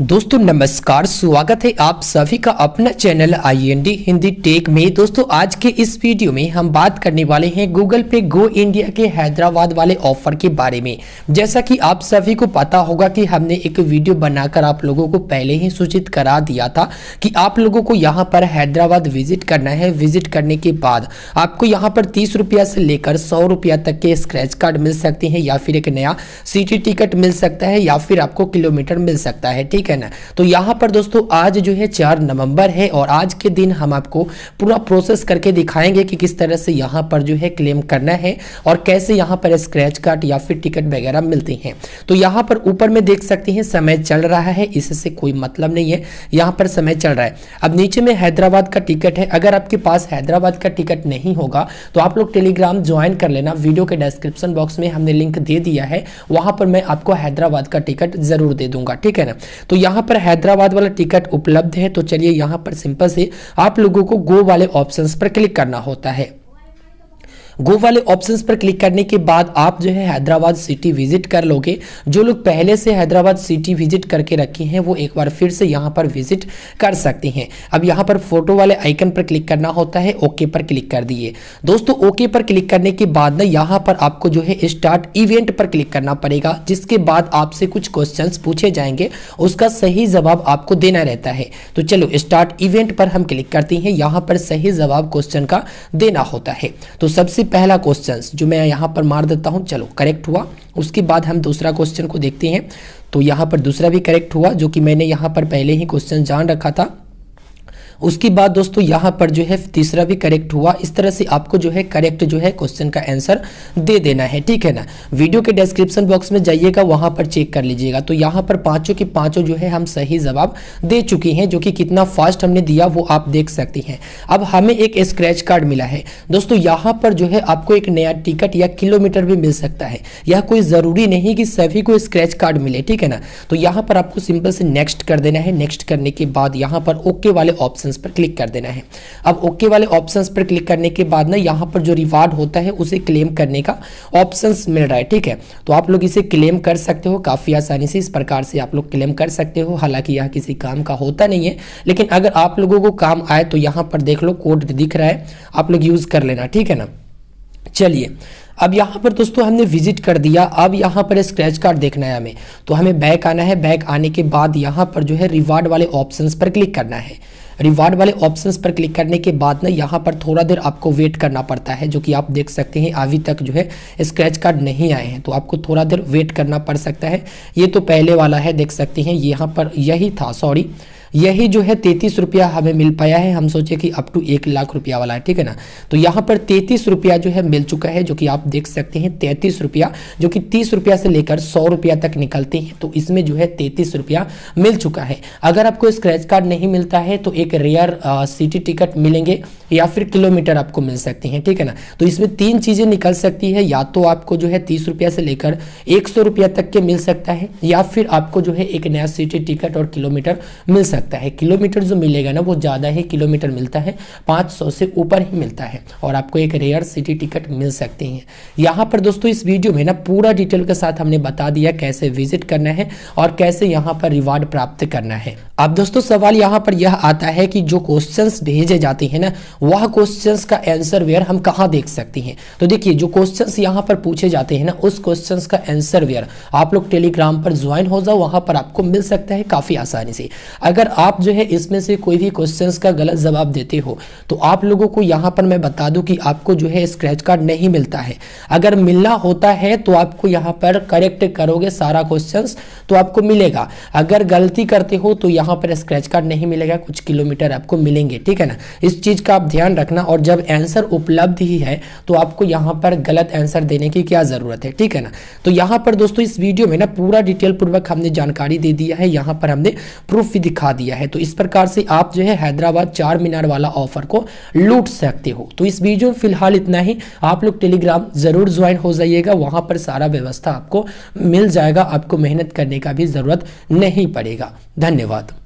दोस्तों नमस्कार, स्वागत है आप सभी का अपना चैनल IND हिंदी टेक में। दोस्तों आज के इस वीडियो में हम बात करने वाले हैं गूगल पे गो इंडिया के हैदराबाद वाले ऑफर के बारे में। जैसा कि आप सभी को पता होगा कि हमने एक वीडियो बनाकर आप लोगों को पहले ही सूचित करा दिया था कि आप लोगों को यहाँ पर हैदराबाद विजिट करना है। विजिट करने के बाद आपको यहाँ पर 30 रुपया से लेकर 100 रुपया तक के स्क्रैच कार्ड मिल सकते हैं, या फिर एक नया सिटी टिकट मिल सकता है, या फिर आपको किलोमीटर मिल सकता है। ठीक है ना। तो यहाँ पर दोस्तों आज जो है 4 नवंबर है और आज के दिन हम आपको पूरा प्रोसेस करके दिखाएंगे कि किस तरह से यहाँ पर जो है क्लेम करना है और कैसे यहाँ पर स्क्रैच कार्ड या फिर टिकट वगैरह मिलते हैं। तो यहाँ पर ऊपर में देख सकते हैं समय चल रहा है, इससे कोई मतलब नहीं है, यहाँ पर समय चल रहा है। अब नीचे में हैदराबाद का टिकट है। अगर आपके पास हैदराबाद का टिकट नहीं होगा तो आप लोग टेलीग्राम ज्वाइन कर लेना। वीडियो के डिस्क्रिप्शन बॉक्स में हमने लिंक दे दिया है, वहां पर मैं आपको हैदराबाद का टिकट जरूर दे दूंगा। ठीक है ना। तो यहाँ पर हैदराबाद वाला टिकट उपलब्ध है। तो चलिए यहाँ पर सिंपल से आप लोगों को गो वाले ऑप्शंस पर क्लिक करना होता है। गो वाले ऑप्शंस पर क्लिक करने के बाद आप जो है हैदराबाद सिटी विजिट कर लोगे। जो लोग पहले से हैदराबाद सिटी विजिट करके रखे हैं वो एक बार फिर से यहाँ पर विजिट कर सकते हैं। अब यहाँ पर फोटो वाले आइकन पर क्लिक करना होता है, ओके पर क्लिक कर दिए। दोस्तों ओके पर क्लिक करने के बाद ना यहाँ पर आपको जो है स्टार्ट इवेंट पर क्लिक करना पड़ेगा, जिसके बाद आपसे कुछ क्वेश्चंस पूछे जाएंगे, उसका सही जवाब आपको देना रहता है। तो चलो स्टार्ट इवेंट पर हम क्लिक करते हैं। यहाँ पर सही जवाब क्वेश्चन का देना होता है। तो सबसे पहला क्वेश्चन जो मैं यहां पर मार देता हूं, चलो करेक्ट हुआ। उसके बाद हम दूसरा क्वेश्चन को देखते हैं। तो यहां पर दूसरा भी करेक्ट हुआ, जो कि मैंने यहां पर पहले ही क्वेश्चन जान रखा था। उसके बाद दोस्तों यहाँ पर जो है तीसरा भी करेक्ट हुआ। इस तरह से आपको जो है करेक्ट जो है क्वेश्चन का आंसर दे देना है। ठीक है ना। वीडियो के डिस्क्रिप्शन बॉक्स में जाइएगा, वहां पर चेक कर लीजिएगा। तो यहाँ पर पांचों के पांचों जो है हम सही जवाब दे चुके हैं, जो कि कितना फास्ट हमने दिया वो आप देख सकते हैं। अब हमें एक स्क्रैच कार्ड मिला है दोस्तों। यहाँ पर जो है आपको एक नया टिकट या किलोमीटर भी मिल सकता है। यह कोई जरूरी नहीं कि सभी को स्क्रैच कार्ड मिले। ठीक है ना। तो यहाँ पर आपको सिंपल से नेक्स्ट कर देना है। नेक्स्ट करने के बाद यहाँ पर ओके वाले ऑप्शन पर क्लिक कर देना है। अब ओके वाले ऑप्शंस पर क्लिक करने के बाद ना यहाँ पर जो रिवार्ड होता है उसे क्लेम करने का ऑप्शंस मिल रहा है। ठीक है। तो आप लोग इसे क्लेम कर सकते हो काफी आसानी से। इस प्रकार से आप लोग क्लेम कर सकते हो। हालांकि यह किसी काम का होता नहीं है, लेकिन अगर आप लोगों को काम आए तो यहाँ पर देख लो कोड दिख रहा है, आप लोग यूज कर लेना। ठीक है ना। चलिए अब यहाँ पर दोस्तों हमने विजिट कर दिया। अब यहाँ पर स्क्रैच कार्ड देखना है हमें, तो हमें बैक आना है। बैक आने के बाद यहाँ पर जो है रिवार्ड वाले ऑप्शंस पर क्लिक करना है। रिवार्ड वाले ऑप्शंस पर क्लिक करने के बाद ना यहाँ पर थोड़ा देर आपको वेट करना पड़ता है, जो कि आप देख सकते हैं अभी तक जो है स्क्रैच कार्ड नहीं आए हैं, तो आपको थोड़ा देर वेट करना पड़ सकता है। ये तो पहले वाला है, देख सकते हैं यहाँ पर यही था, सॉरी यही जो है 33 रुपया हमें मिल पाया है। हम सोचे कि अप टू 1 लाख रुपया वाला है। ठीक है ना। तो यहाँ पर 33 रुपया जो है मिल चुका है, जो कि आप देख सकते हैं 33 रुपया, जो कि 30 रुपया से लेकर 100 रुपया तक निकलते हैं। तो इसमें जो है 33 रुपया मिल चुका है। अगर आपको स्क्रैच कार्ड नहीं मिलता है तो एक रेयर सिटी टिकट मिलेंगे या फिर किलोमीटर आपको मिल सकते हैं। ठीक है ना। तो इसमें 3 चीजें निकल सकती है, या तो आपको जो है 30 रुपया से लेकर 100 रुपया तक के मिल सकता है, या फिर आपको जो है एक नया सिटी टिकट और किलोमीटर मिल सकता है। किलोमीटर जो मिलेगा ना वो ज्यादा ही किलोमीटर मिलता है, 500 से ऊपर ही मिलता है, और आपको एक रेयर सिटी टिकट मिल सकते हैं। यहाँ पर दोस्तों इस वीडियो में ना पूरा डिटेल के साथ हमने बता दिया कैसे विजिट करना है और कैसे यहाँ पर रिवार्ड प्राप्त करना है। अब दोस्तों सवाल यहाँ पर यह आता है कि जो क्वेश्चंस भेजे जाते हैं ना, वह क्वेश्चंस का आंसर वेयर हम कहाँ देख सकते हैं। तो देखिए जो क्वेश्चंस यहाँ पर पूछे जाते हैं ना, उस क्वेश्चंस का आंसर वेयर आप लोग टेलीग्राम पर ज्वाइन हो जाओ, वहां पर आपको मिल सकता है काफी आसानी से। अगर आप जो है इसमें से कोई भी क्वेश्चंस का गलत जवाब देते हो तो आप लोगों को यहाँ पर मैं बता दूं कि आपको जो है स्क्रैच कार्ड नहीं मिलता है। अगर मिलना होता है तो आपको यहाँ पर करेक्ट करोगे सारा क्वेश्चंस तो आपको मिलेगा। अगर गलती करते हो तो यहाँ पर स्क्रैच कार्ड नहीं मिलेगा, कुछ किलोमीटर आपको मिलेंगे। ठीक है ना। इस चीज का आप ध्यान रखना। और जब आंसर उपलब्ध ही है तो आपको यहाँ पर गलत आंसर देने की क्या जरूरत है। ठीक है ना। तो यहाँ पर दोस्तों इस वीडियो में ना पूरा डिटेल पूर्वक हमने जानकारी दे दिया है, यहाँ पर हमने प्रूफ भी दिखा दिया है। तो इस प्रकार से आप जो है हैदराबाद 4 मीनार वाला ऑफर को लूट सकते हो। तो इस वीडियो में फिलहाल इतना ही। आप लोग टेलीग्राम जरूर ज्वाइन हो जाइएगा, वहां पर सारा व्यवस्था आपको मिल जाएगा। आपको मेहनत करने का भी जरूरत नहीं पड़ेगा। धन्यवाद।